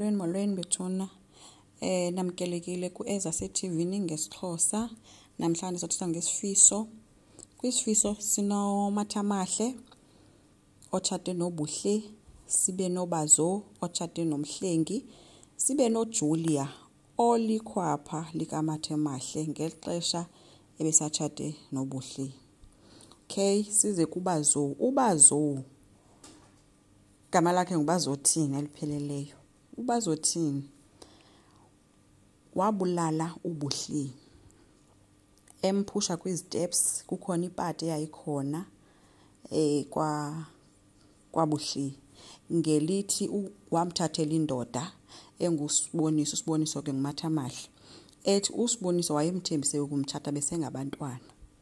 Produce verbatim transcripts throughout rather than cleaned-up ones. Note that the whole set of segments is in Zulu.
molweni molweni bethuna. Eh namkelekile ku Ezase T V ngesixhosa. Namhlanje sothetha ngesifiso. Kwisifiso sino Mathamahle otshate noBuhle, sibe noBazo otshate noMhlengi, sibe noJulia olikhwapha lika Mathamahle ngexesha ebesatshate noBuhle. Okay, size kuBazo. uBazo gama lakhe nguBazothini elipheleleyo. uBazothini wabulala uBuhle emphusha kwisteps. Kukhona ipati yayikhona eh kwa kwaBuhle ngelithi wamthathela indoda engusiboniso siboniso ke nguMathamahle ethi usiboniso wayemthembise ukumthatha besengabantwana.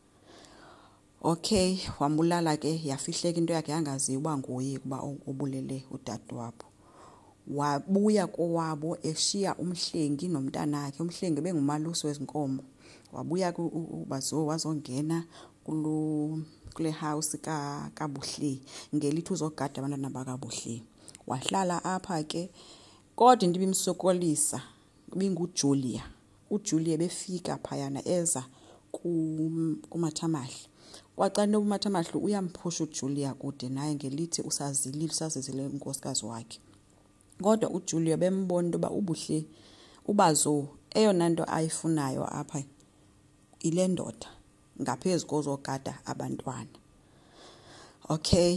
Okay, wambulala ke yafihleka into yakhe yangaziwa uba nguye kuba obulele udadewabo. Wabuya kowabo eshiya uMhlengi nomntanakhe. uMhlengi bengumalusi wezinkomo. Wabuya uBazo wazongena kulu kule house ka kaBuhle ngelithi uzogada abantwana bakaBuhle. Wahlala apha ke kodwa into ibimsokolisa binguJulia. uJulia befika phayana eza ku kuMathamahle. Kwacana uMathamahle uyamphusha uJulia kude naye ngelithi usazilile usazizile unkosikazi wakhe. Kodwa uJulia bembona into ba uBuhle uBazo eyona nto ayifunayo apha ile ndoda ngaphezulu kozogada abantwana. Okay,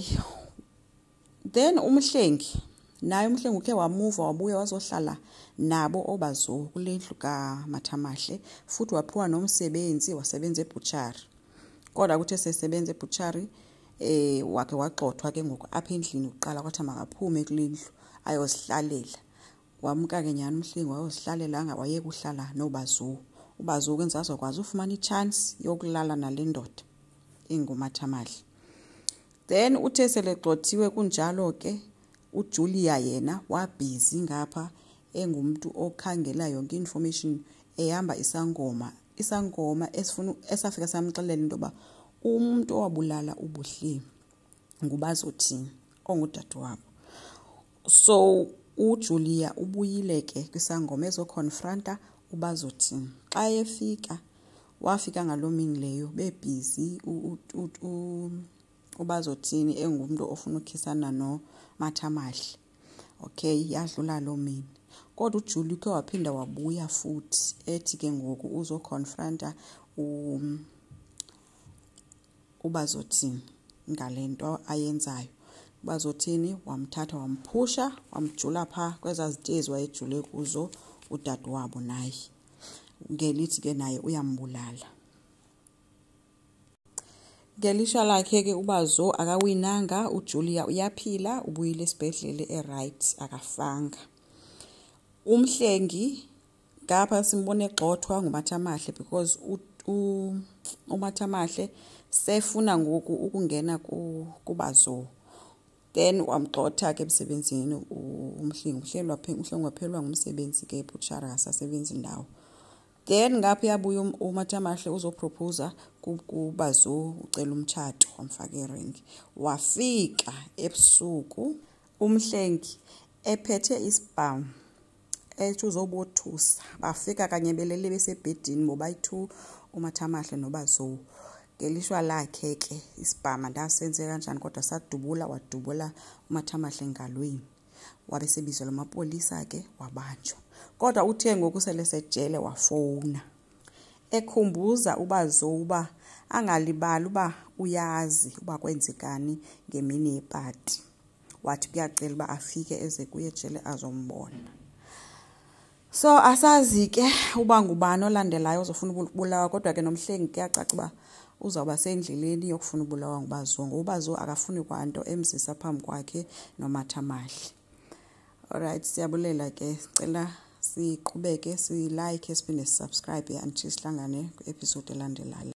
then uMhlengi naye uMhlengi ukhe wamove wabuya wazohlala nabo oBazo kule ndlu kaMathamahle futhi waphiwa nomsebenzi wasebenza ebutchery. Kodwa kuthe sesebenza ebutchery eh wakhe waxothwa ke ngoku apha endlini uqala kwathi makaphume kulendlu ayosihlalela. Wamka ke nyani uMhlengi wayosihlalela anga wayeka uhlala noBazo. uBazo kwenza azokwazi ufumana ichance yokulala nale ndoda inguMathamahle. Then uthe selegxothiwe kunjalo ke uJulia yena wabhizi ngapha engumuntu okhangela yonke information ehamba isangoma isangoma esifuna esafika samxelela into ba umuntu owabulala uBuhle nguBazothini ongudadewabo. So uJulia ubuyile ke kwisangoma ezoconfronta uBazothini. Xa efika wafika ngalomini leyo bebhizi uBazothini engumuntu ofuna ukukhisana noMathamahle. Okay, yadlula lo mini. Kodwa uJulia ke waphinda wabuya futhi ethi ke ngoku uzoconfronta u uBazothini ngalento ayenzayo. uBazothini wamthatha wamphusha wamjula pha kwezazitezi wayejule kuzo udadewabo naye ngelithi ke naye uyambulala. Ngelisha lakhe ke uBazo akawinanga, uJulia uyaphila ubuyile esibhedlele eright akafanga. uMhlengi ngapha simbone egxothwa nguMathamahle because u uMathamahle sefuna ngoku ukungena ku kuBazo. Then wamgxotha ke emsebenzini uMhlengi uhlelwa phe uMhlengi waphelwa ngumsebenzi ke ebutchery asasebenza indawo. Then ngapha yabuya uMathamahle uzopropose kuBazo ucela umtshato wamfaka iring. Wafika ebusuku uMhlengi ephethe isibhamu ethi uzobothusa. Bafika kanye belele besebhedini bobayi-two uMathamahle noBazo. Ngelishwa lakhe ke isibhama ndasenze kanjani kodwa sadubula wadubula uMathamahle engalweni. Wabe sebizela amapolisa ke wabanjwa. Kodwa uthe ngoku sele sejele wafona ekhumbuza uBazo uba angalibali uba uyazi uba kwenzekani ngemini yepati. Wathi kuyacela uba afike eze kuye ejele azombona. So asazi ke uba ngubani olandelayo ozofuna ukubulawa, kodwa ke noMhlengi kuyacaca uba uzawuba sendleleni yokufuna ubulawa nguBazo ngoba uBazo akafuni kwanto emzisa phambi kwakhe noMathamahle. Alright, siyabulela ke, sicela siqhubeke si like siphinde subscribe until sihlangane ku episode elandelayo.